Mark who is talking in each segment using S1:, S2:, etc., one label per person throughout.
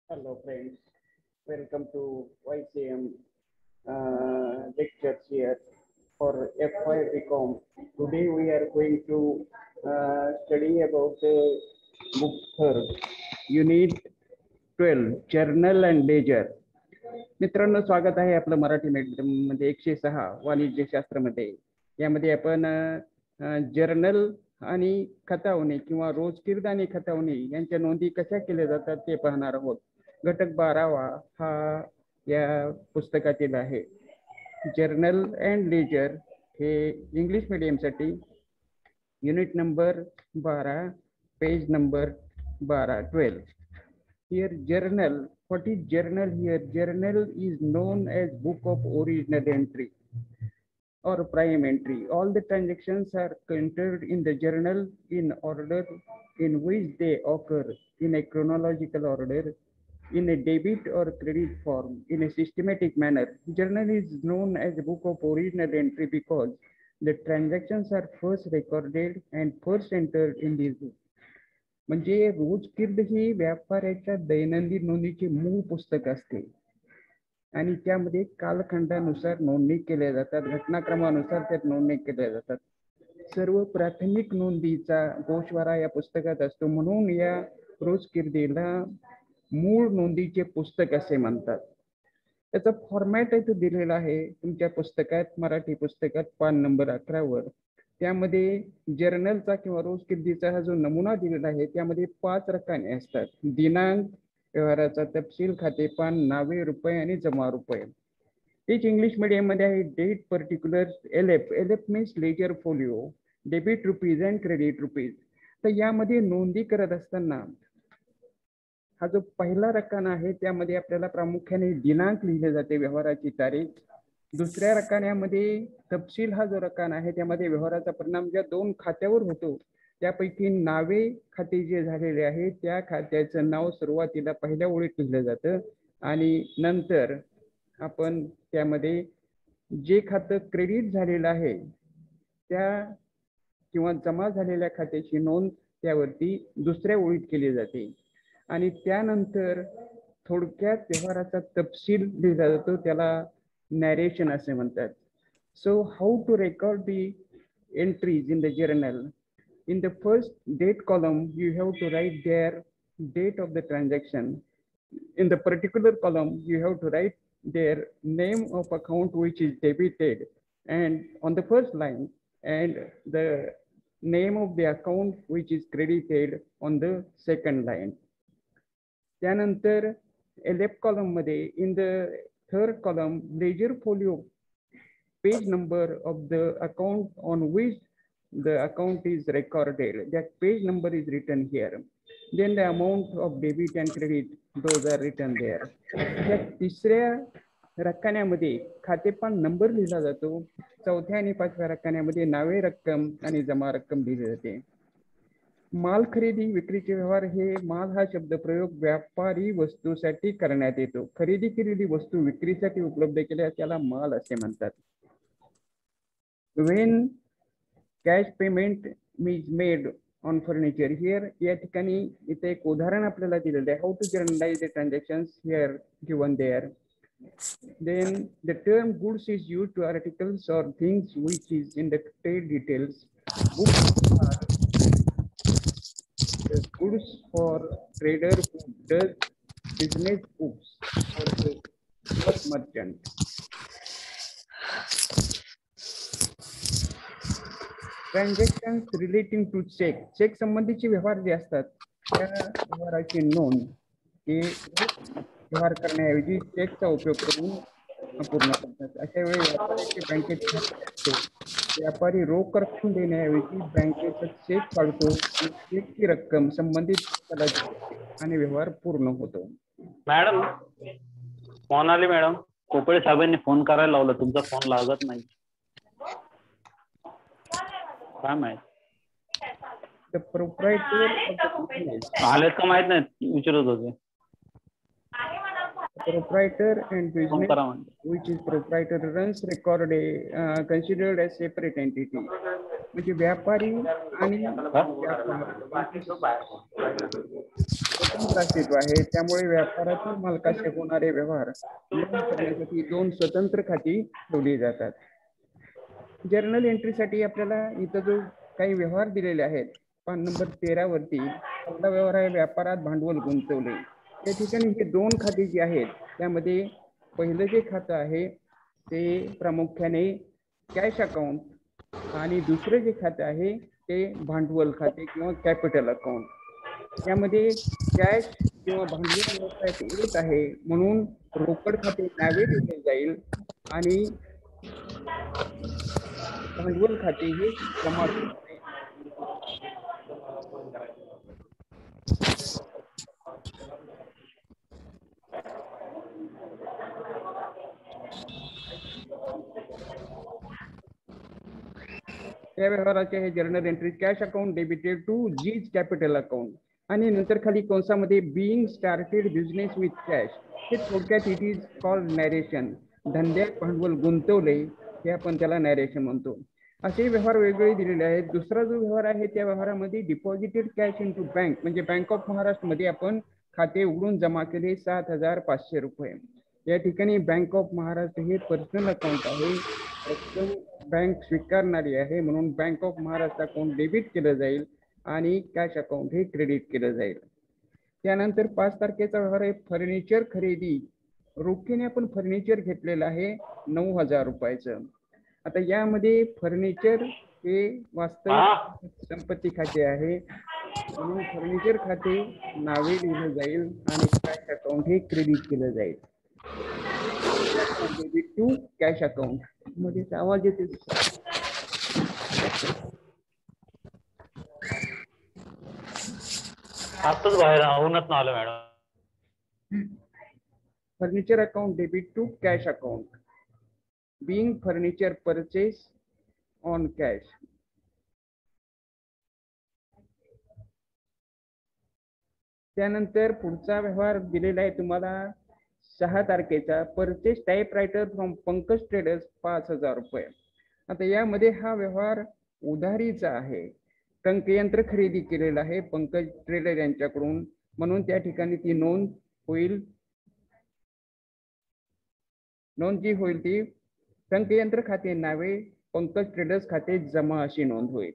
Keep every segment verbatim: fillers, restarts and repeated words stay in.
S1: Hello friends, welcome to Y C M uh, lectures here for F Y B Com. Today we are going to uh, study about the book third, unit twelve, journal and ledger. मित्रांनो स्वागत आहे आपलं Marathi medium मध्ये एकशे सहा वाणिज्य शास्त्रामध्ये. यामध्ये आपण जर्नल आणि खतावणी किंवा रोजकिर्द आणि खतावणी यांच्या नोंदी कशा केल्या जातात ते पाहणार आहोत. घटक बारावा हा या पुस्तकातील आहे. जर्नल अँड लेजर हे इंग्लिश मीडियमसाठी युनिट नंबर बारा, पेज नंबर बारा, twelve. Here journal, what is journal here? Journal is known as book of original entry or prime entry. All the transactions are entered in the journal in order in which they occur, in a chronological order, in a debit or credit form, in a systematic manner. Journal is known as a book of original entry because the transactions are first recorded and first entered in this book. म्हणजे रोजकिर्द ही व्यापाऱ्याच्या दैनंदिन नोंदीचे मूळ पुस्तक असते आणि त्यामध्ये कालखंडानुसार नोंदणी केल्या जातात, घटनाक्रमानुसार त्यात नोंदणी केल्या जातात. सर्व प्राथमिक नोंदीचा गोषवारा या पुस्तकात असतो, म्हणून या रोजकिर्दीला मूळ नोंदीचे पुस्तक असे म्हणतात. त्याचा फॉर्मॅट आहे तो दिलेला आहे तुमच्या पुस्तकात, मराठी पुस्तकात पान नंबर अकरावर. त्यामध्ये जर्नलचा किंवा रोजकिर्दीचा हा जो नमुना दिलेला आहे त्यामध्ये पाच रकाने असतात: दिनांक, व्यवहाराचा तपशील, खातेपान, नावे, रुपये आणि जमा रुपये. तेच इंग्लिश मीडियम मध्ये आहे date, particular, L F. L F means ledger folio, debit rupees and credit rupees. तर यामध्ये नोंदी करत असताना हा जो पहिला रकाना आहे त्यामध्ये आपल्याला प्रामुख्याने दिनांक लिहिले जाते, व्यवहाराची तारीख. दुसऱ्या रकान्यामध्ये तपशील हा जो रकाना आहे त्यामध्ये व्यवहाराचा परिणाम ज्या दोन खात्यावर होतो त्यापैकी नावे खाते जे झालेले आहे त्या खात्याचं नाव सुरुवातीला पहिल्या ओळीत लिहिलं जातं आणि नंतर आपण त्यामध्ये जे खातं क्रेडिट झालेलं आहे त्या किंवा जमा झालेल्या खात्याची नोंद त्यावरती दुसऱ्या ओळीत केली जाते आणि त्यानंतर थोडक्यात व्यवहाराचा तपशील लिहिला जातो, त्याला narration असे म्हणतात. So how to record the entries in the journal? In the first date column you have to write their date of the transaction. In the particular column you have to write their name of account which is debited and on the first line, and the name of the account which is credited on the second line. त्यानंतर left column मध्ये in the third column, ledger folio, page number of the account on which the account is recorded. That page number is written here. Then the amount of debit and credit, those are written there. त्या तिसऱ्या रकान्यामध्ये खातेपान number लिहिला जातो. चौथ्या आणि पाचव्या रकान्यामध्ये नावे, रक्कम आणि जमा रक्कम लिहिली जाते. माल खरेदी विक्रीचे व्यवहार हे माल हा शब्द प्रयोग व्यापारी वस्तूसाठी करण्यात येतो. खरेदी केलेली वस्तू विक्रीसाठी उपलब्ध केल्या त्याला माल असे म्हणतात. When cash payment is made on furniture, here या ठिकाणी इथे एक उदाहरण आपल्याला दिलेलं आहे. How to journalize the transactions here given there. Then the term goods is used to articles or things which is in the trade details. Books are the goods for trader who does business books for the cloth merchant. Transactions relating to check, check संबंधीचे व्यवहार जे असतात त्या व्यवहाराची नोंद हे व्यवहार करण्याऐवजी चेकचा उपयोग करून पूर्ण करतात. अशा वेळी व्यापाऱ्याचे बँकेत खाते असते, व्यापारी रोख रक्कम देण्याऐवजी बँकेचा चेक काढतो, चेकची रक्कम संबंधित त्याला आणि व्यवहार पूर्ण होतो.
S2: मॅडम मोनाली मॅडम, कोपळे साहेबांनी फोन करायला लावला, तुमचा फोन लागत नाही, काय माहित आलेत का माहित नाही, विचारत होते.
S1: Proprietor and business which is proprietor runs record a uh, considered as separate entity. म्हणजे व्यापारी आणि व्यापार स्वतंत्र अस्तित्व आहे, त्यामुळे व्यापारातील मालकाशी होणारे व्यवहार नोंद करण्यासाठी दोन स्वतंत्र खाती ठेवली जातात. जर्नल एंट्रीसाठी आपल्याला इथं जो काही व्यवहार दिलेले आहेत, पान नंबर तेरा वरती पहिला व्यवहार आहे व्यापारात भांडवल गुंतवले. त्या ठिकाणी हे दोन खाती जी आहेत त्यामध्ये पहिलं जे खातं आहे ते प्रामुख्याने कॅश अकाउंट आणि दुसरं जे खातं आहे ते भांडवल खाते किंवा कॅपिटल अकाउंट. यामध्ये कॅश किंवा भांडवल व्यवसायात येत आहे म्हणून रोकड खाते नावे दिले जाईल आणि भांडवल खाते हे जमा केले जाईल. त्या व्यवहाराचे हे journal entry cash account debited to जीज कॅपिटल अकाउंट आणि नंतर खाली कंसामध्ये being started business with cash. हे थोडक्यात इट इज कॉल्ड नॅरेशन. धंद्यात भांडवल गुंतवले हे आपण त्याला नॅरेशन म्हणतो. असे व्यवहार वेगवेगळे दिलेले आहेत. दुसरा जो व्यवहार आहे त्या व्यवहारामध्ये deposited cash into bank म्हणजे बँक ऑफ महाराष्ट्र मध्ये आपण खाते उघडून जमा केले सात हजार पाचशे रुपये. या ठिकाणी बँक ऑफ महाराष्ट्र हे पर्सनल अकाउंट आहे, रक्कम बँक स्वीकारणारी आहे म्हणून bank of Maharashtra account debit केलं जाईल आणि कॅश अकाउंट हे क्रेडिट केलं जाईल. त्यानंतर पाच तारखेचा व्यवहार आहे फर्निचर खरेदी. रोखीने आपण फर्निचर घेतलेलं आहे नऊ हजार रुपयाचं. आता यामध्ये फर्निचर हे वास्तविक संपत्ती खाते आहे म्हणून फर्निचर खाते नावे लिहिलं जाईल आणि कॅश अकाउंट हे क्रेडिट केलं जाईल. डेबिट टू कॅश अकाउंट मध्ये आवाज येते.
S2: आताच बाहेर आवूनच आलो madam.
S1: Furniture account debit to cash account being furniture purchase on cash. त्यानंतर पुढचा व्यवहार दिलेला आहे तुम्हाला सहा तारखेचा purchase typewriter from Pankaj traders पाच हजार रुपये. आता यामध्ये हा व्यवहार उधारीचा आहे. टंकयंत्र खरेदी केलेला आहे पंकज ट्रेडर यांच्याकडून म्हणून त्या ठिकाणी ती नोंद होईल. नोंद जी होईल ती टंकयंत्र खाते नावे पंकज ट्रेडर्स खाते जमा अशी नोंद होईल.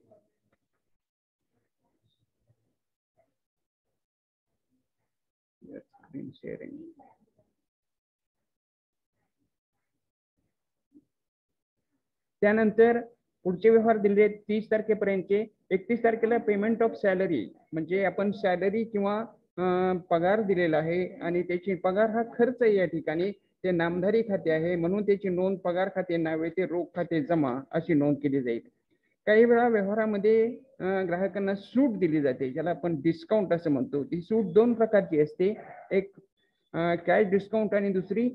S1: Screen sharing. त्यानंतर पुढचे व्यवहार दिले तीस तारखेपर्यंतचे. एकतीस तारखेला पेमेंट ऑफ सॅलरी म्हणजे आपण सॅलरी किंवा पगार दिलेला आहे आणि त्याची पगार हा खर्च या ठिकाणी ते नामधारी खाते आहे म्हणून त्याची नोंद पगार खाते नावे ते रोख खाते जमा अशी नोंद केली जाईल. काही वेळा व्यवहारामध्ये ग्राहकांना सूट दिली जाते ज्याला आपण डिस्काउंट असं म्हणतो. ती सूट दोन प्रकारची असते, एक कॅश डिस्काउंट आणि दुसरी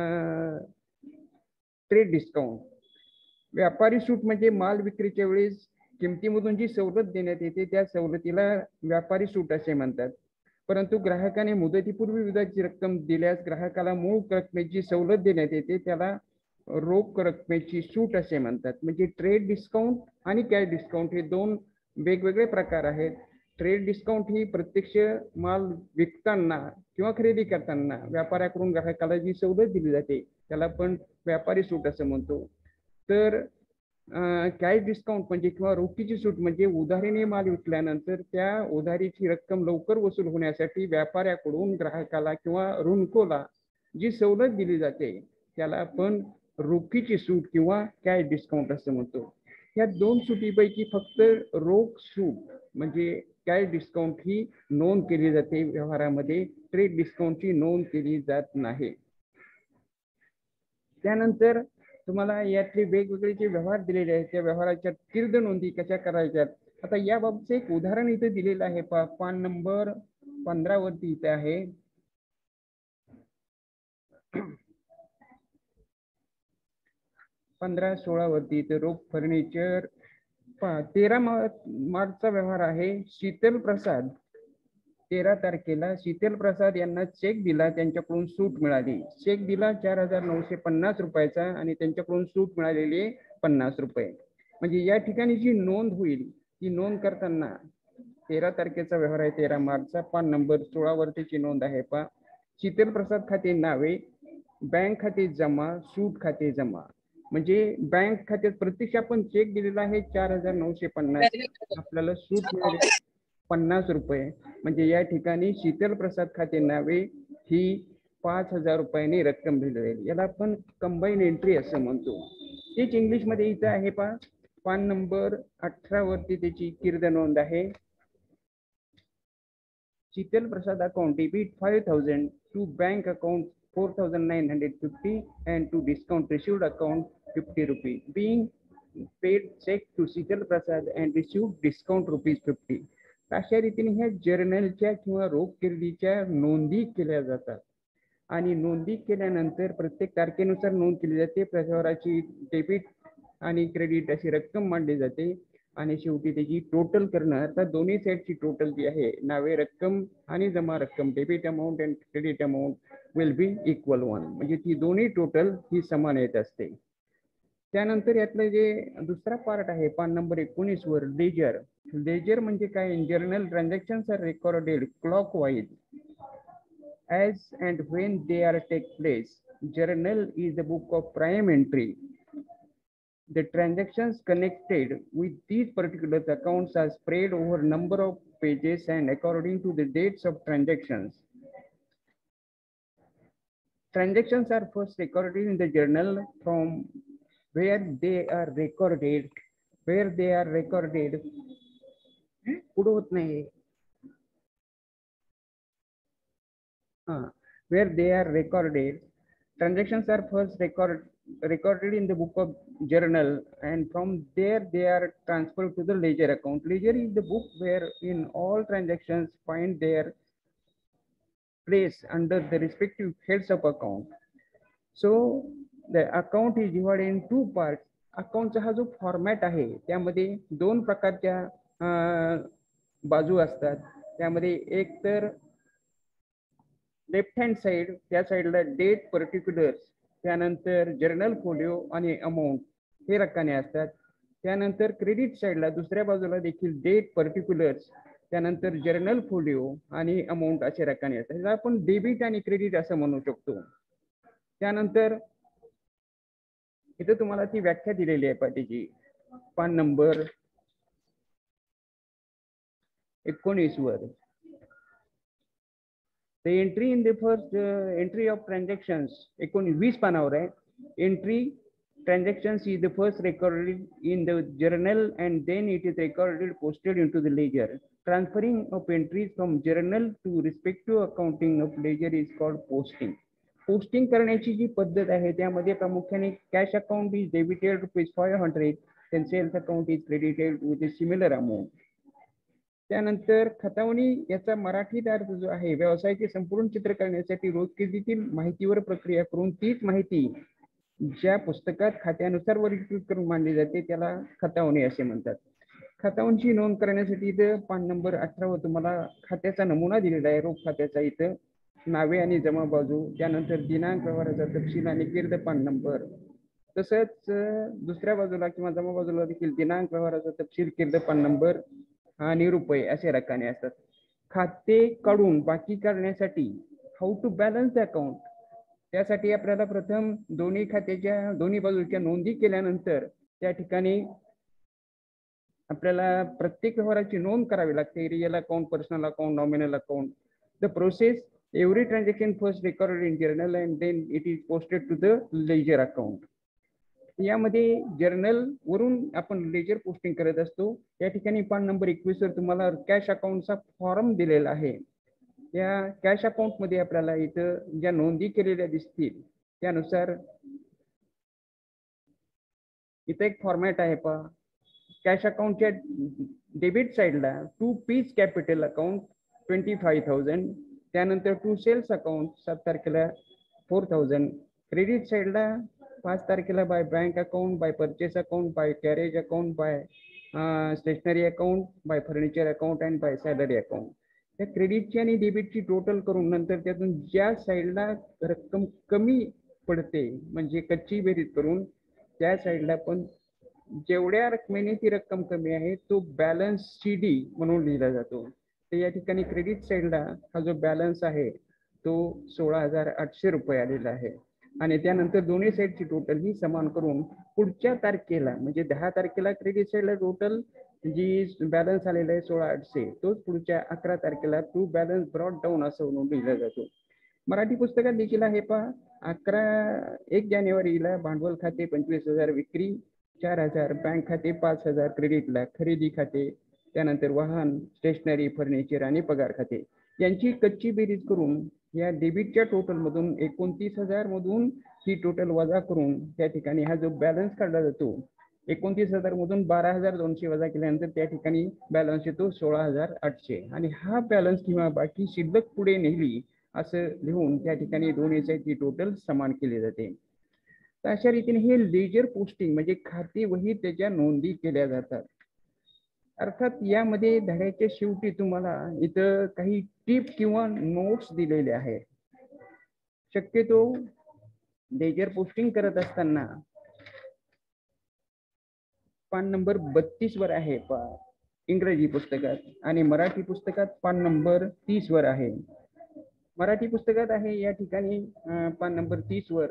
S1: ट्रेड डिस्काउंट. व्यापारी सूट म्हणजे माल विक्रीच्या वेळेस किमतीमधून जी सवलत देण्यात येते त्या सवलतीला व्यापारी सूट असे म्हणतात. परंतु ग्राहकाने मुदतीपूर्वी व्याजाची रक्कम दिल्यास ग्राहकाला मूळ रकमेची सवलत देण्यात येते त्याला रोख रकमेची सूट असे म्हणतात. म्हणजे ट्रेड डिस्काउंट आणि कॅश डिस्काउंट हे दोन वेगवेगळे प्रकार आहेत. ट्रेड डिस्काउंट ही प्रत्यक्ष माल विकताना किंवा खरेदी करताना व्यापाऱ्याकडून ग्राहकाला जी सवलत दिली जाते त्याला आपण व्यापारी सूट असं म्हणतो. तर कॅश डिस्काउंट म्हणजे किंवा रोखीची सूट म्हणजे उधारीने माल विकल्यानंतर त्या उधारीची रक्कम लवकर वसूल होण्यासाठी व्यापाऱ्याकडून ग्राहकाला किंवा ऋणकोला जी सवलत दिली जाते त्याला आपण रोखीची सूट किंवा कॅश डिस्काउंट असं म्हणतो. या दोन सुटीपैकी फक्त रोख सूट म्हणजे कॅश डिस्काउंट ही नोंद केली जाते व्यवहारामध्ये, ट्रेड डिस्काउंटची नोंद केली जात नाही. त्यानंतर तुम्हाला यातले वेगवेगळे जे व्यवहार दिलेले आहेत त्या व्यवहाराच्या किर्द नोंदी कशा करायच्यात. आता याबाबतचं एक उदाहरण इथे दिलेलं आहे. पान नंबर पंधरा वरती इथे आहे. पंधरा सोळा वरती इथे रोख फर्निचर. तेरा मार्चचा व्यवहार आहे. शीतल प्रसाद तेरा तारखेला शीतल प्रसाद यांना चेक दिला, त्यांच्याकडून सूट मिळाली. चेक दिला चार हजार नऊशे पन्नास रुपयाचा आणि त्यांच्याकडून सूट मिळालेली पन्नास रुपये. म्हणजे या ठिकाणी जी नोंद होईल ती नोंद करताना तेरा तारखेचा व्यवहार आहे, तेरा मार्चचा, पान नंबर सोळा वरतीची नोंद आहे पा शीतल प्रसाद खाते नावे, बँक खाते जमा, सूट खाते जमा. म्हणजे बँक खात्यात प्रत्यक्ष आपण चेक दिलेला आहे चार हजार नऊशे पन्नास, आपल्याला सूट मिळाली पन्नास रुपये. म्हणजे या ठिकाणी शीतल प्रसाद खाते नावे ही पाच हजार रुपयांनी रक्कम दिली जाईल. याला आपण कंबाईन एंट्री असं म्हणतो. तेच इंग्लिशमध्ये इथं आहे पा पान नंबर अठरा वरती त्याची कीर्द नोंद आहे. Sheetal Prasad account debit five thousand to bank account four thousand nine hundred fifty and to discount received account fifty rupees being paid check to Sheetal Prasad and received discount rupees fifty. अशा रीतीने ह्या जर्नलच्या किंवा रोख खरेदीच्या नोंदी केल्या जातात आणि नोंदी केल्यानंतर प्रत्येक तारखेनुसार नोंद केली जाते. व्यवहाराची डेबिट आणि क्रेडिट अशी रक्कम मांडली जाते आणि शेवटी त्याची टोटल करणं, अर्थात दोन्ही साईडची टोटल जी आहे नावे रक्कम आणि जमा रक्कम debit amount and credit amount will be equal one. म्हणजे ती दोन्ही टोटल ही समान येत असते. त्यानंतर यातलं जे दुसरा पार्ट आहे पान नंबर एकोणीस वर लेजर. लेजर म्हणजे काय? Journal transactions are recorded clockwise as and when they are take place. Journal is the book of prime entry. The transactions connected with these particular accounts are spread over number of pages and according to the dates of transactions. Transactions are first recorded in the journal from where they are recorded, where they are recorded. पुढे होत नाही. Where they are recorded. Transactions are first record, recorded in the book of journal and from there they are transferred to the ledger account. Ledger is the book where in all transactions find their place under the respective heads of account. So the account is divided in two parts. अकाउंटचा हा जो format आहे त्यामध्ये दोन प्रकारच्या बाजू असतात. त्यामध्ये एक तर लेफ्ट हँड साइड, त्या साइडला डेट पर्टिक्युलर्स, त्यानंतर जर्नल फोलिओ आणि अमाऊंट हे रकाने असतात. त्यानंतर क्रेडिट साइडला दुसऱ्या बाजूला देखील डेट पर्टिक्युलर्स, त्यानंतर जर्नल फोलिओ आणि अमाऊंट असे रकाने असतात. ह्याला आपण डेबिट आणि क्रेडिट असं म्हणू शकतो. त्यानंतर इथे तुम्हाला ती व्याख्या दिलेली आहे पाठीची पान नंबर एकोणीस वर. The entry in the first uh, entry of transactions एकोणवीस पानावर आहे. Entry transactions is the first recorded in the journal and then it is recorded posted into the ledger. Transferring of entries from journal to respective accounting of ledger is called posting. Posting करण्याची जी पद्धत आहे त्यामध्ये प्रामुख्याने cash account is debited rupees five hundred, then sales account is credited with a similar amount. त्यानंतर खतावणी याचा मराठीत अर्थ जो आहे व्यवसायाचे संपूर्ण चित्र करण्यासाठी रोज खरेदीतील माहितीवर प्रक्रिया करून तीच माहिती ज्या पुस्तकात खात्यानुसार वर्गीकृत करून मांडली जाते त्याला खतावणी असे म्हणतात. खतावणीची नोंद करण्यासाठी इथं पान नंबर अठरा वर तुम्हाला खात्याचा नमुना दिलेला आहे. रोख खात्याचा इथं नावे आणि जमा बाजू, त्यानंतर दिनांक, व्यवहाराचा तपशील आणि कीर्द पान नंबर. तसंच दुसऱ्या बाजूला किंवा जमा बाजूला देखील दिनांक, व्यवहाराचा तपशील, कीर्द पान नंबर आणि रुपये असे रकाने असतात. खाते काढून बाकी करण्यासाठी how to balance the account, त्यासाठी आपल्याला प्रथम दोन्ही खात्याच्या दोन्ही बाजूच्या नोंदी केल्यानंतर त्या ठिकाणी आपल्याला प्रत्येक व्यवहाराची नोंद करावी लागते. Real account, personal account, nominal account. The process every transaction first recorded in journal and then it is posted to the ledger account. यामध्ये जर्नल वरून आपण लेजर पोस्टिंग करत असतो. या ठिकाणी पान नंबर एकवीस वर तुम्हाला कॅश अकाउंटचा फॉर्म दिलेला आहे. या कॅश अकाउंट मध्ये आपल्याला इथं ज्या नोंदी केलेल्या दिसतील त्यानुसार इथं एक फॉर्मॅट आहे पहा. कॅश अकाउंटच्या डेबिट साइडला टू पीस capital account twenty five thousand, त्यानंतर टू सेल्स अकाउंट सात तारखेला फोर थाउजंड, क्रेडिट साइडला पाच तारखेला by bank account, by purchase account, by carriage account, by stationery account, by furniture account and by salary account. त्या क्रेडिटची आणि डेबिटची टोटल करून नंतर त्यातून ज्या साइडला रक्कम कमी पडते म्हणजे कच्ची बेरीज करून त्या साइडला पण जेवढ्या रकमेने ती रक्कम कमी आहे तो बॅलन्स सी डी म्हणून लिहिला जातो. तर या ठिकाणी क्रेडिट साईडला हा जो बॅलन्स आहे तो सोळा हजार आठशे रुपये आलेला आहे आणि त्यानंतर दोन्ही साईडची टोटल ही समान करून पुढच्या तारखेला म्हणजे दहा तारखेला क्रेडिट साईडला टोटल जी बॅलन्स आलेला आहे सोळा आठशे तोच पुढच्या अकरा तारखेला टू बॅलन्स ब्रॉड डाऊन असं म्हणून लिहिला जातो. मराठी पुस्तकात देखील आहे पहा. अकरा एक जानेवारीला भांडवल खाते पंचवीस हजार, विक्री चार हजार, बँक खाते पाच हजार, क्रेडिटला खरेदी खाते, त्यानंतर वाहन, स्टेशनरी, फर्निचर आणि पगार खाते यांची कच्ची बेरीज करून या डेबिटच्या टोटल मधून एकोणतीस हजार मधून ही टोटल वजा करून त्या ठिकाणी हा जो बॅलन्स काढला जातो एकोणतीस हजार मधून बारा हजार दोनशे वजा केल्यानंतर त्या ठिकाणी बॅलन्स येतो सोळा हजार आठशे आणि हा बॅलन्स किंवा बाकी शिल्लक पुढे नेली असं लिहून त्या ठिकाणी दोन्ही साईडची टोटल समान केली जाते. तर अशा रीतीने हे लेजर पोस्टिंग म्हणजे खाते वही त्याच्या नोंदी केल्या जातात. अर्थात यामध्ये धड्याच्या शेवटी तुम्हाला इथं काही टिप किंवा नोट्स दिलेले आहेत. शक्यतो लेजर पोस्टिंग करत असताना पान नंबर बत्तीस वर आहे पा इंग्रजी पुस्तकात आणि मराठी पुस्तकात पान नंबर तीस वर आहे. मराठी पुस्तकात आहे या ठिकाणी पान नंबर तीस वर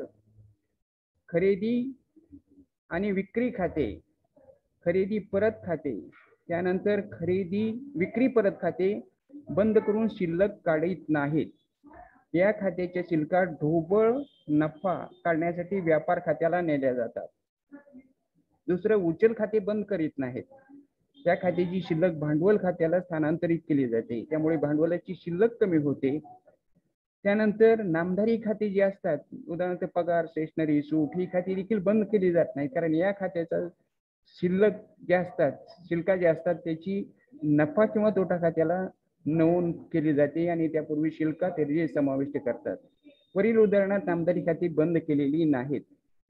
S1: खरेदी आणि विक्री खाते, खरेदी परत खाते, त्यानंतर खरेदी विक्री परत खाते बंद करून शिल्लक काढीत नाहीत. या खात्याच्या शिल्लका ढोबळ नफा काढण्यासाठी व्यापार खात्याला नेल्या जातात. दुसरं उचल खाते बंद करीत नाहीत. त्या खात्याची शिल्लक भांडवल खात्याला स्थानांतरित केली जाते त्यामुळे भांडवलाची शिल्लक कमी होते. त्यानंतर नामधारी खाती जी असतात उदाहरणार्थ पगार, स्टेशनरी, सूट ही खाती देखील बंद केली जात नाही कारण या खात्याचा शिल्लक जे असतात शिल्लका जे असतात त्याची नफा किंवा तोटा खात्याला नोंद केली जाते आणि त्यापूर्वी शिल्लका ते समाविष्ट करतात. वरील उदाहरणात नामधारी खाती बंद केलेली नाहीत.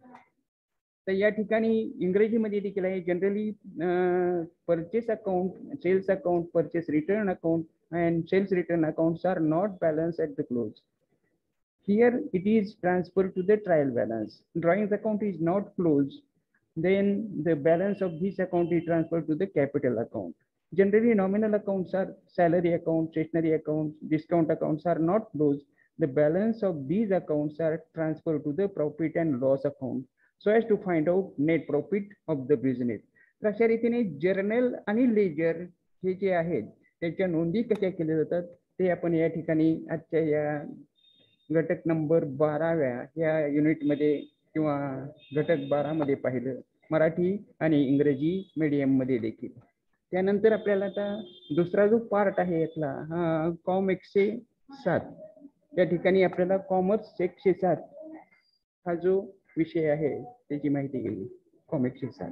S1: तर या ठिकाणी इंग्रजीमध्ये देखील आहे generally purchase account, sales account, purchase return account and sales return accounts are not balanced at the close. Here it is transferred to the trial balance. Drawings account is not closed, then the balance of this account is transferred to the capital account. Generally nominal accounts are salary accounts, stationery accounts, discount accounts are not closed. The balance of these accounts are transferred to the profit and loss account so as to find out net profit of the business. अशा रीतीने journal आणि laser हे जे आहेत त्याच्या नोंदी कशा केल्या जातात ते आपण या ठिकाणी आजच्या या घटक नंबर बाराव्या या युनिटमध्ये किंवा घटक बारा मध्ये पाहिलं मराठी आणि इंग्रजी मीडियम मध्ये देखील. त्यानंतर आपल्याला आता दुसरा जो पार्ट आहे यातला हा कॉम एकशे सात या ठिकाणी आपल्याला कॉमर्स एकशे सात हा जो विषय आहे त्याची माहिती घेतली. कॉम एकशे सात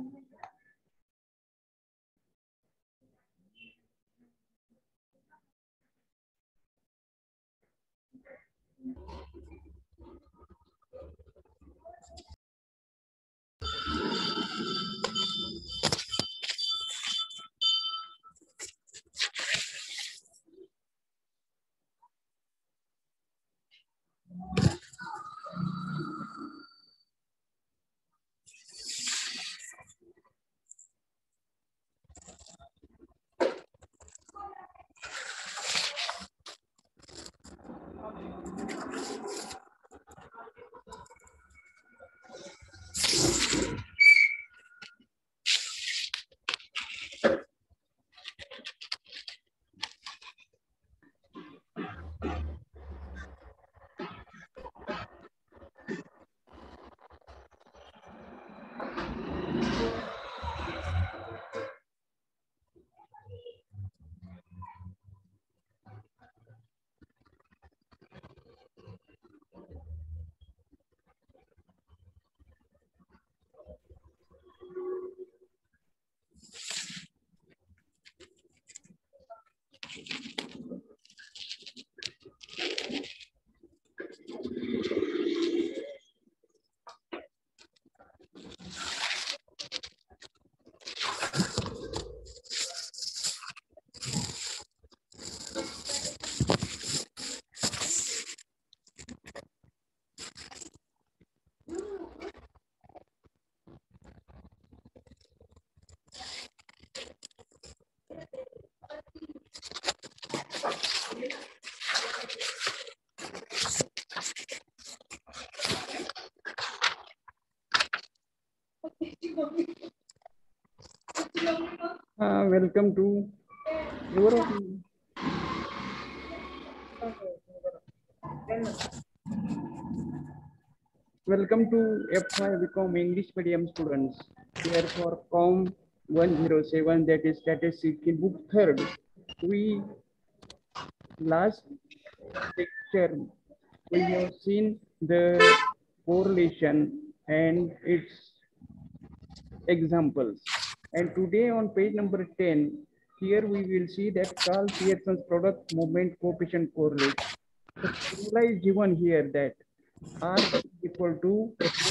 S1: Uh, welcome to your welcome to F five Become English Medium students. Here for Com one oh seven, that is Statistics in Book Third. We last lecture we have seen the correlation and its examples. And today on page number ten, here we will see that Carl Pearson's product movement coefficient correlate. The formula is given here that R is equal to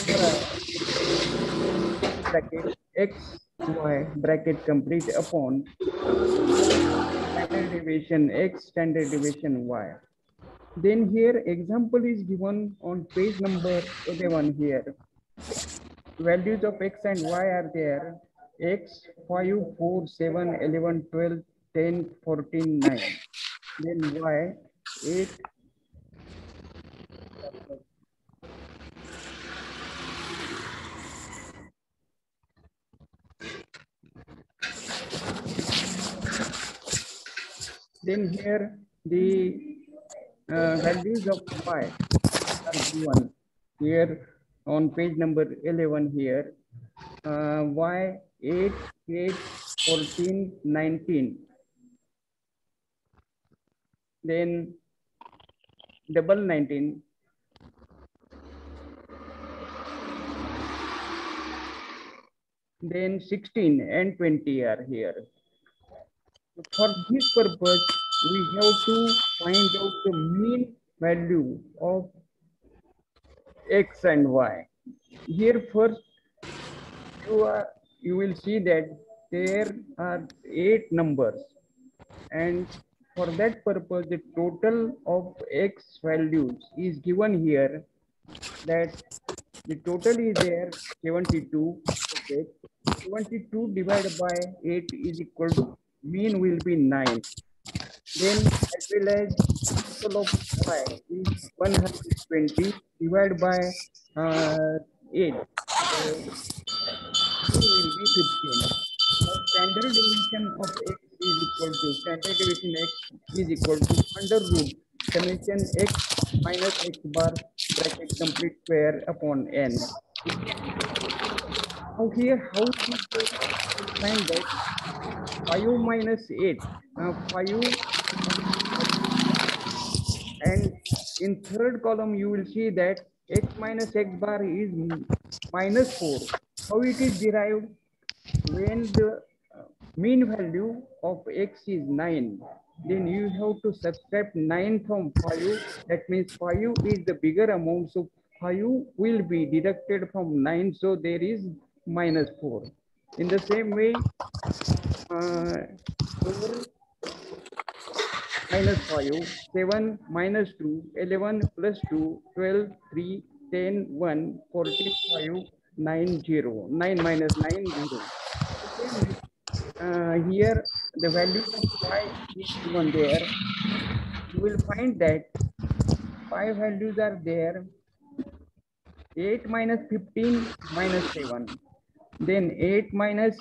S1: bracket X, Y, bracket complete upon standard deviation X, standard deviation Y. Then here example is given on page number eleven here. Values of X and Y are there. X, five, four, seven, eleven, twelve, ten, fourteen, nine. Then Y, eight, then here the uh, values of Y are given here on page number eleven here. Uh, Y, eight, eight, fourteen, nineteen. Then double nineteen. Then sixteen and twenty are here. For this purpose, we have to find out the mean value of X and Y. Here first, you are you will see that there are eight numbers, and for that purpose, the total of X values is given here. That the total is there seventy-two. Okay. seventy-two divided by eight is equal to mean will be nine. Then as well as total of Y is one hundred twenty divided by uh, eight. So mean will be fifteen. Now standard deviation of X is equal to standard deviation X is equal to under root summation X minus X bar bracket complete square upon N. Now here, how do we find that five minus eight? Uh, five and in third column you will see that X minus X bar is minus four. How it is derived? When the mean value of X is nine, then you have to subtract nine from five. That means five is the bigger amount, so five will be deducted from nine, so there is minus four. In the same way, uh, four minus five, seven minus two, eleven plus two, twelve, three, ten, one, forty-five, nine, zero. nine minus nine, zero. Uh, here, the value of Y is given there. You will find that five values are there. eight minus fifteen minus seven. Then eight minus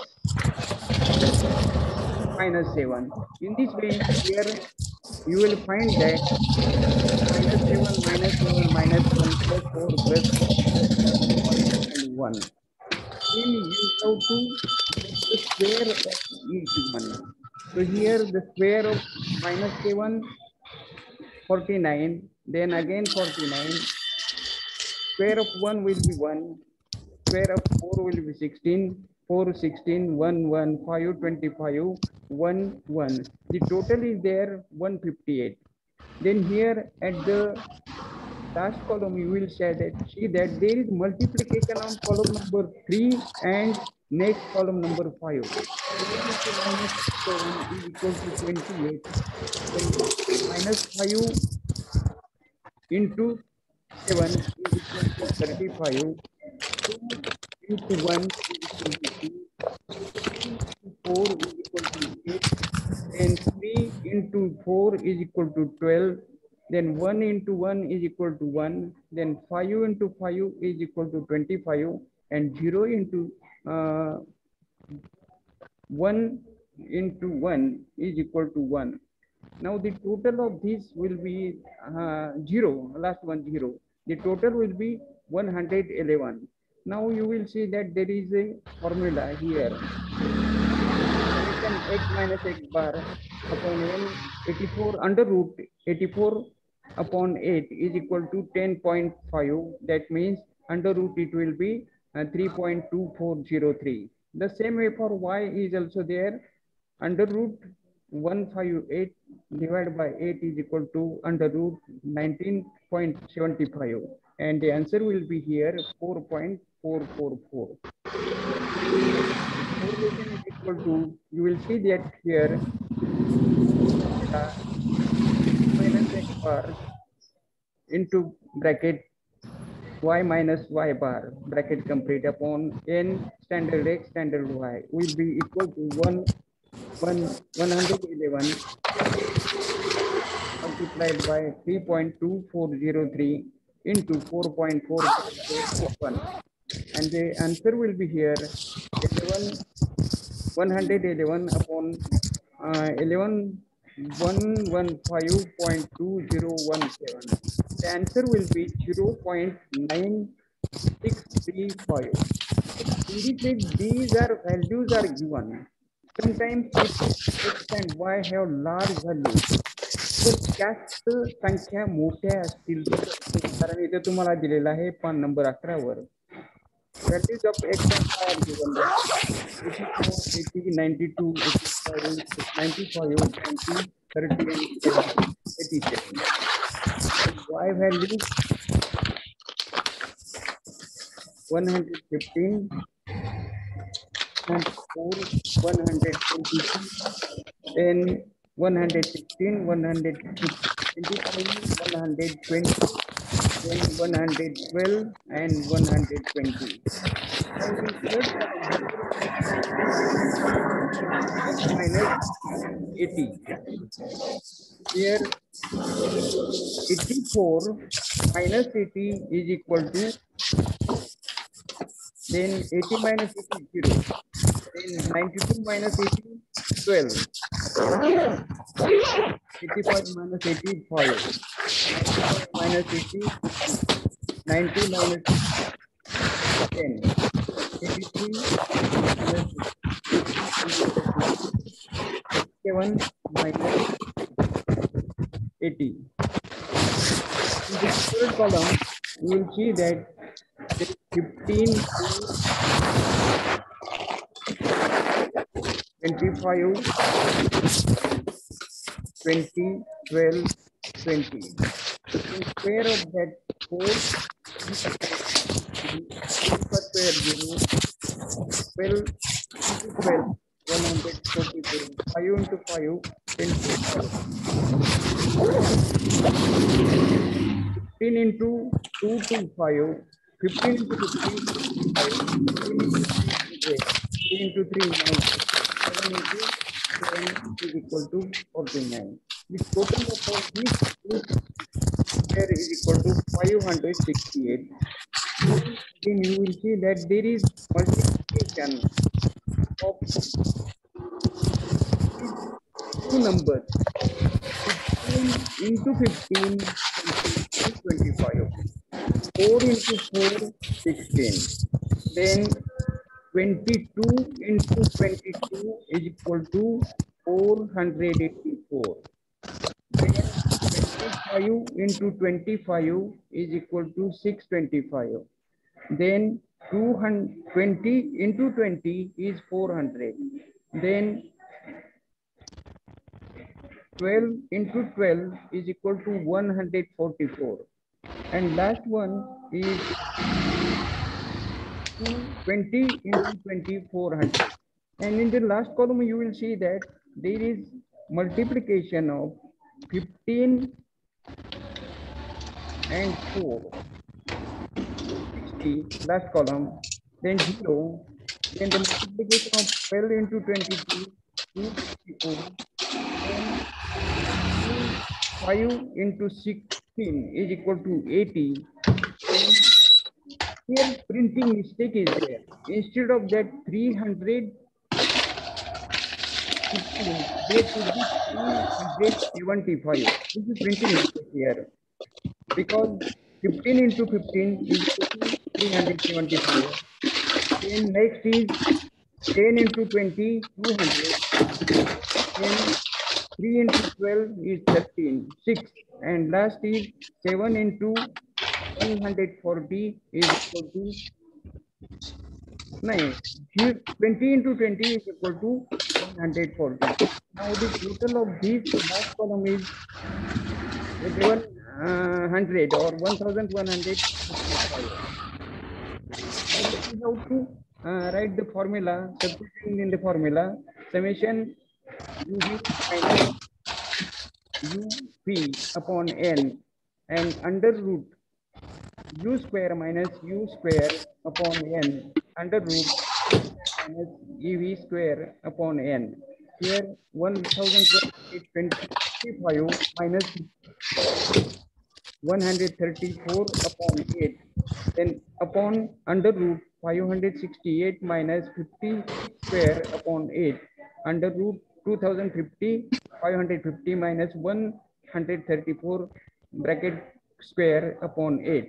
S1: minus seven. In this way, here you will find that minus seven minus seven minus one plus four plus four plus and one. Then you have to get the square of each one. So here the square of minus seven, forty-nine, then again forty-nine. Square of one will be one. Square of four will be sixteen. four, sixteen, one, one, five, twenty-five, one, one. The total is there one hundred fifty-eight. Then here at the last column, you will say that see that there is multiplication on column number three and next column number five. Minus seven is equal to twenty-eight. Minus five into seven is equal to thirty-five. two into one is equal to two. three into four is equal to eight. And three into four is equal to twelve. Then one into one is equal to one. Then five into five is equal to twenty-five. And zero into uh, one into one is equal to one. Now the total of this will be uh, zero, last one zero. The total will be one hundred eleven. Now you will see that there is a formula here. X minus x bar upon n eighty-four under root eighty-four upon eight is equal to ten point five. That means under root it will be uh, three point two four zero three. The same way for y is also there. Under root one hundred fifty-eight divided by eight is equal to under root nineteen point seven five. And the answer will be here four point four four four. Is equal to, you will see that here uh, minus x bar into bracket y minus y bar bracket complete upon n standard x standard y will be equal to one one one hundred eleven multiplied by three point two four zero three into four point four four one, and the answer will be here eleven one hundred eleven upon uh, eleven one hundred fifteen point two zero one seven. The answer will be zero point nine six three five. Indicate these are values are given. Sometimes x and y have large values. तर जास्त संख्या मोठ्या असतील कारण इथे तुम्हाला दिलेला आहे पान नंबर अकरा वर. Values of x and y are given. eighty-four, eighty, ninety-two, eighty-five, ninety-five, ninety, thirty, and eighty-seven. Y value one hundred fifteen, and four, one hundred twenty-two, then one hundred sixteen, one hundred twenty-five, one hundred twenty, then one hundred twelve, and one hundred twenty. Minus eighty. Here eighty-four minus eighty is equal to, then eighty minus eighty is zero. Then ninety-two minus eighty, twelve. eighty-five minus eighty, five. ninety-five minus eighty, ninety minus ten. eighty-three minus seven minus eighty. In the third column, you will see that there is fifteen, twenty-five, twenty, twelve, twenty. In square of that four, square zero, twelve into twelve, one hundred forty-four. five into five, twenty-five. fifteen into two to five, fifteen into fifteen, five, fifteen into three, three into three, nine, seven into seven is equal to forty-nine. The total of all these square is equal to five hundred sixty-eight. Then you will see that there is multiplication of two numbers. fifteen into fifteen is twenty-five. four into four, sixteen. Then twenty-two into twenty-two is equal to four hundred eighty-four. Then twenty-five into twenty-five is equal to six hundred twenty-five. Then two hundred twenty into twenty is four hundred. Then twelve into twelve is equal to one hundred forty-four. And last one is twenty into twenty, four hundred. And in the last column, you will see that there is multiplication of fifteen and four. sixty, last column, then zero, then the multiplication of twelve into twenty-two, two hundred fifty-four, then five into sixteen is equal to eighty. Here printing mistake is there. Instead of that three hundred fifteen, there should be three hundred seventy-five. This is printing mistake here. Because fifteen into fifteen is equal to three hundred seventy-five. Then next is ten into twenty, two hundred. Then three into twelve is thirteen, six. And last is seven into one hundred forty is equal to nine. Here twenty into twenty is equal to one hundred forty. Now the total of this last column is one hundred or one thousand one hundred fifty-five. This is how to uh, write the formula, substituting in the formula, summation U V minus U P upon N and under root U square minus U square upon N under root minus E V square upon N. Here one thousand twenty-five minus one hundred thirty-four upon eight, then upon under root five hundred sixty-eight minus fifty square upon eight, under root two thousand fifty, five hundred fifty minus one hundred thirty-four bracket square upon eight.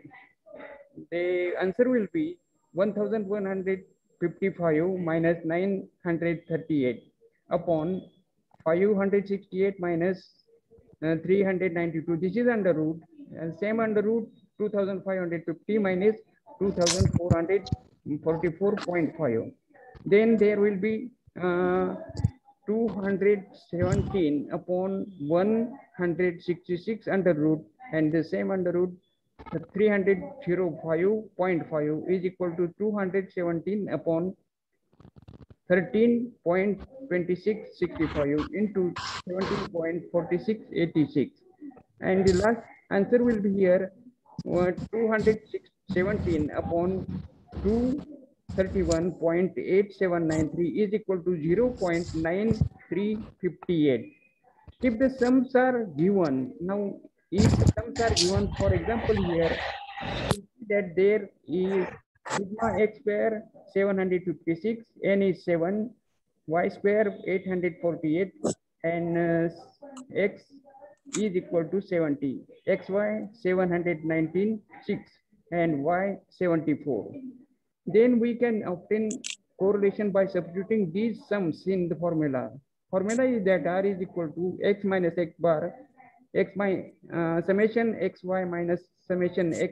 S1: The answer will be one thousand one hundred fifty-five minus nine hundred thirty-eight upon five hundred sixty-eight minus uh, three hundred ninety-two. This is under root. And same under root two thousand five hundred fifty minus two thousand four hundred forty-four point five. Then there will be uh, two hundred seventeen upon one hundred sixty-six under root, and the same under root three hundred five point five is equal to two hundred seventeen upon thirteen point two six six five into seventeen point four six eight six. And the last answer will be here uh, two hundred seventeen upon two hundred thirty-one point eight seven nine three is equal to zero point nine three five eight. If the sums are given, now if the sums are given, for example here, you see that there is sigma x square seven hundred fifty-six, n is seven, y square eight hundred forty-eight, and uh, x is equal to seventy, xy seven hundred nineteen, six, and y seventy-four. Then we can obtain correlation by substituting these sums in the formula. Formula is that r is equal to x minus x bar, x my uh, summation xy minus summation x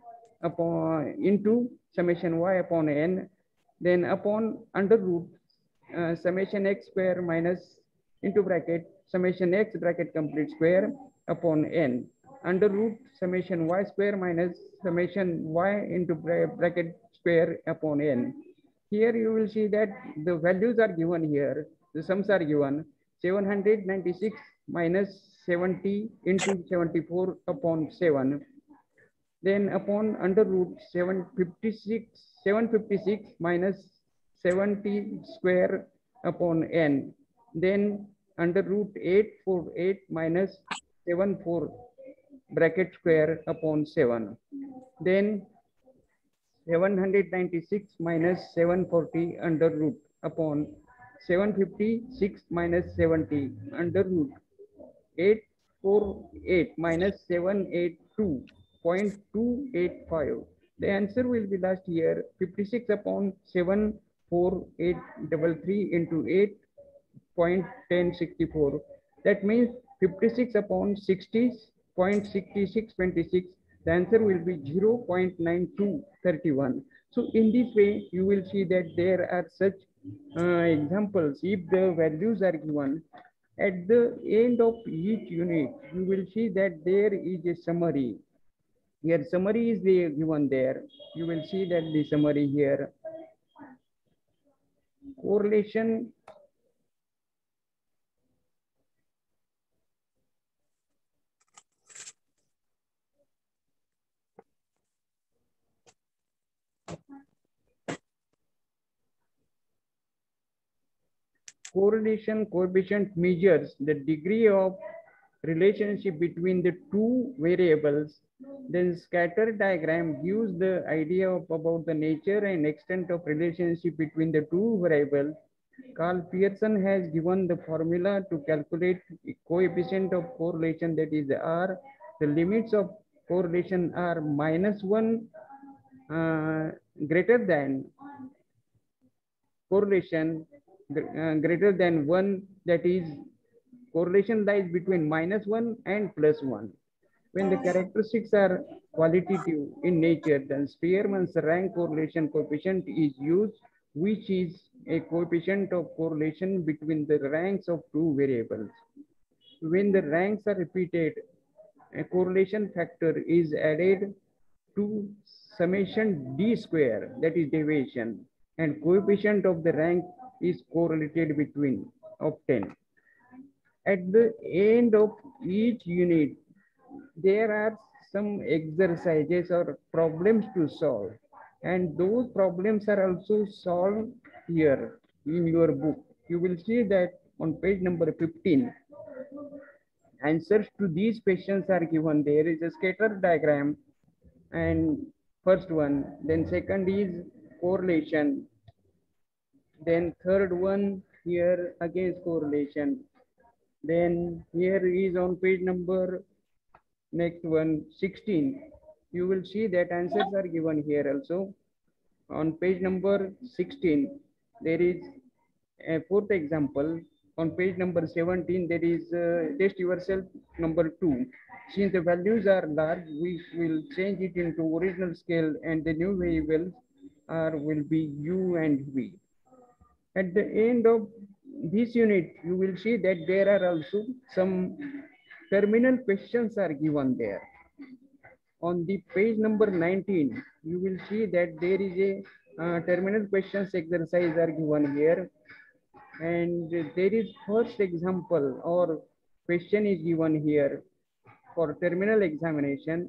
S1: upon into summation y upon n, then upon under root uh, summation x square minus into bracket summation x bracket complete square upon n under root summation y square minus summation y into bracket square upon n. Here you will see that the values are given here. The sums are given seven hundred ninety-six minus seventy into seventy-four upon seven. Then upon under root seven hundred fifty-six minus seventy square upon n. Then under root eight hundred forty-eight minus seventy-four bracket square upon seven. Then seven hundred ninety-six minus seven hundred forty under root upon seven hundred fifty-six minus seventy under root eight hundred forty-eight minus seven hundred eighty-two point two eight five. The answer will be last year fifty-six upon seven hundred forty-eight thirty-three into eight point one zero six four. That means fifty-six upon sixty point six six two six. The answer will be zero point nine two three one. So in this way, you will see that there are such uh, examples. If the values are given, at the end of each unit, you will see that there is a summary. Here summary is the given there. You will see that the summary here. Correlation correlation coefficient measures the degree of relationship between the two variables, then scatter diagram gives the idea of about the nature and extent of relationship between the two variables. Carl Pearson has given the formula to calculate coefficient of correlation, that is R. The limits of correlation are minus one uh, greater than correlation uh, greater than one, that is correlation lies between minus one and plus one. When the characteristics are qualitative in nature, then Spearman's rank correlation coefficient is used, which is a coefficient of correlation between the ranks of two variables. When the ranks are repeated, a correlation factor is added to summation d square, that is deviation, and coefficient of the rank is correlated between of ten. At the end of each unit, there are some exercises or problems to solve, and those problems are also solved here in your book. You will see that on page number fifteen, answers to these questions are given. There is a scatter diagram, and first one, then second is correlation, then third one here against correlation, then here is on page number next one sixteen. You will see that answers are given here also. On page number sixteen, there is a fourth example. On page number seventeen, there is uh, test yourself number two. Since the values are large, we will change it into original scale, and the new variables are will be u and v. At the end of this unit, you will see that there are also some terminal questions are given there. On the page number nineteen, you will see that there is a uh, terminal questions exercise are given here. And there is first example or question is given here for terminal examination.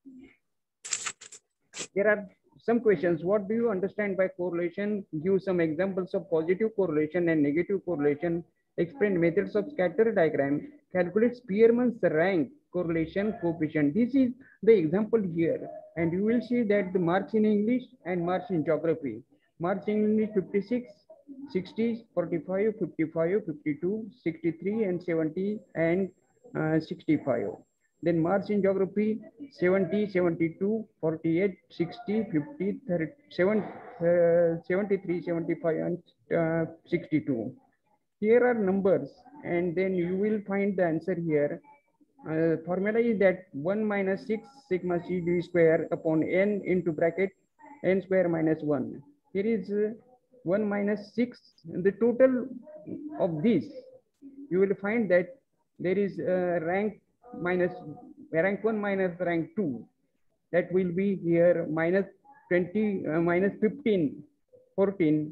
S1: There are some questions. What do you understand by correlation? Give some examples of positive correlation and negative correlation. Explain methods of scatter diagram. Calculate Spearman's rank correlation coefficient. This is the example here. And you will see that the marks in English and marks in geography. Marks in English fifty-six, sixty, forty-five, fifty-five, fifty-two, sixty-three, and seventy, and uh, sixty-five. Then marks in geography seventy, seventy-two, forty-eight, sixty, fifty, thirty-seven, uh, seventy-three, seventy-five, and uh, sixty-two. Here are numbers, and then you will find the answer here. Uh, formula is that one minus six sigma c d square upon n into bracket n square minus one. Here is uh, one minus six. The total of this, you will find that there is uh, rank minus rank one minus rank two. That will be here minus twenty, uh, minus fifteen, fourteen,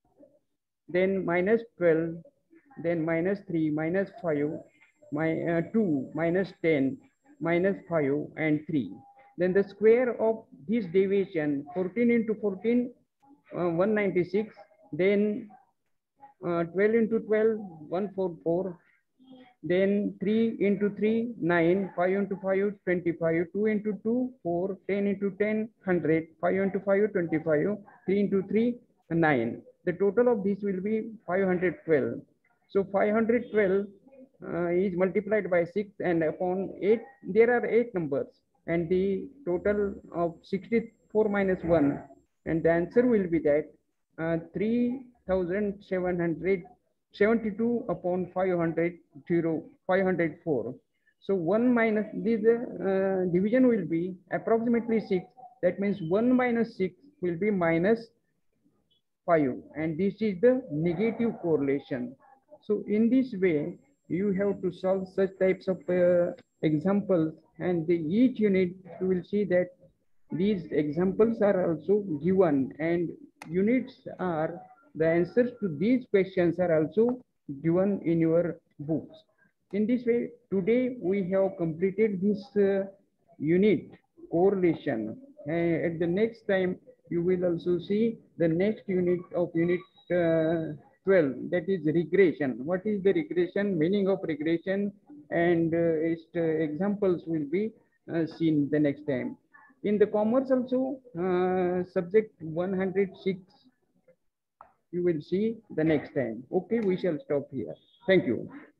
S1: then minus twelve, then minus three, minus five, my uh, two, minus ten, minus five, and three. Then the square of this deviation, fourteen into fourteen, uh, one ninety-six, then uh, twelve into twelve, one forty-four, then three into three, nine, five into five, twenty-five, two into two, four, ten into ten, one hundred, five into five, twenty-five, three into three, nine. The total of this will be five hundred twelve. So five hundred twelve uh, is multiplied by six, and upon eight, there are eight numbers, and the total of sixty-four minus one, and the answer will be that uh, three thousand seven hundred seventy-two upon five hundred, five hundred four. So one minus this uh, division will be approximately six. That means one minus six will be minus five, and this is the negative correlation. So in this way, you have to solve such types of uh, examples, and the, each unit you will see that these examples are also given, and units are the answers to these questions are also given in your books. In this way, today we have completed this uh, unit correlation. Uh, at the next time, you will also see the next unit of unit uh, twelve, that is regression. What is the regression, meaning of regression, and uh, its uh, examples will be uh, seen the next time. In the commerce also, uh, subject one hundred six, you will see the next time. Okay, we shall stop here. Thank you.